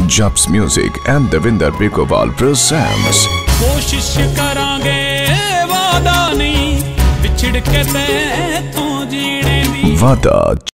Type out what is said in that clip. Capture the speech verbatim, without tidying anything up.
Jobs Music and Devinder Bekowal presents कोशिश करांगे वादा नहीं बिछड़ के तू जीने दी वादा।